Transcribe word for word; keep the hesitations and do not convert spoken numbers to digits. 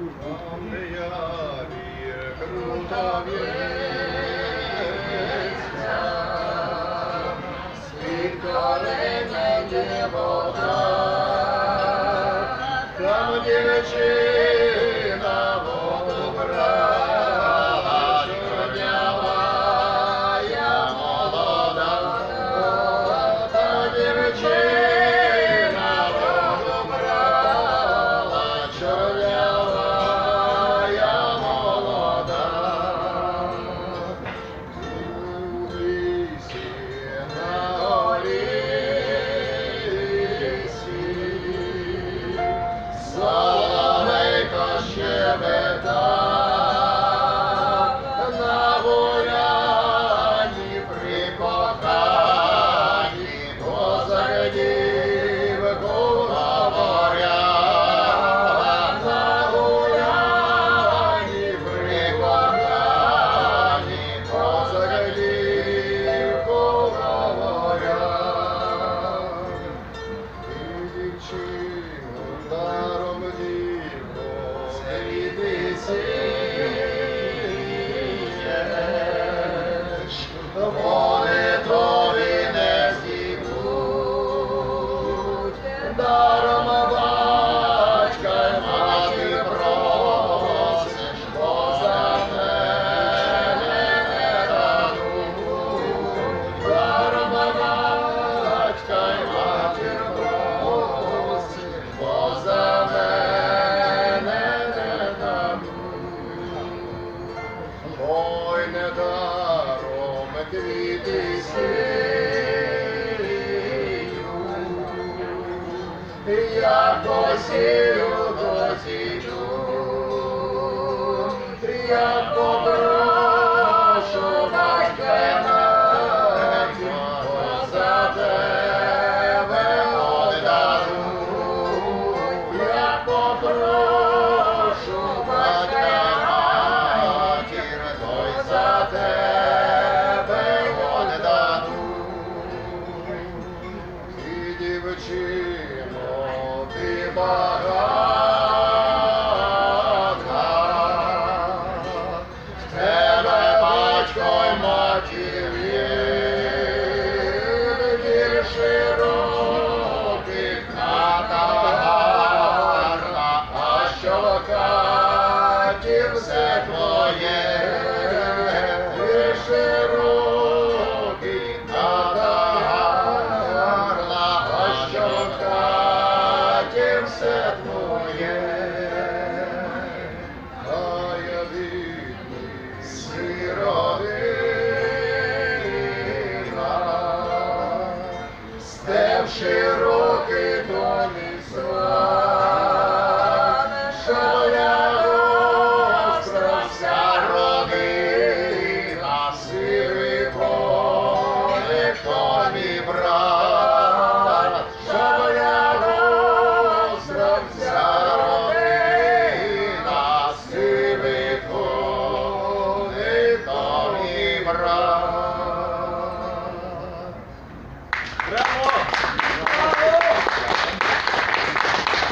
Там, де я вір, крута в'ється, з-під коренень вода, там дівчина воду брала, чорнява я молода, та дівчина воду брала, чорнява я молода. У лісі на горісі соловейко щебета, на гуляні при коханні козак дівку говорять, на гуляні при коханні козак дівку говорять. І дівчину даром дівко світи сієш, вони тобі не здібуть, даром батька й мати просиш, бо за мене не дадуть, даром батька й мати просиш, бо за мене не дадуть. Ой, не даром квіти сію, як посію, досію, як попрошу батька й матір, бо за тебе отдадуть, як попрошу батька й матір, то й за тебе отдадуть. І дівчино, ти багата, в тебе батько й матір є, двір широкий, хата гарна, а що в хаті все твоє, двір широкий, хата гарна, а що в хаті все твоє. А я бідний сиротина, степ широкий до лісла, що я островся родина, сивий коник тобі брат, що я островся родина, сивий коник тобі брат.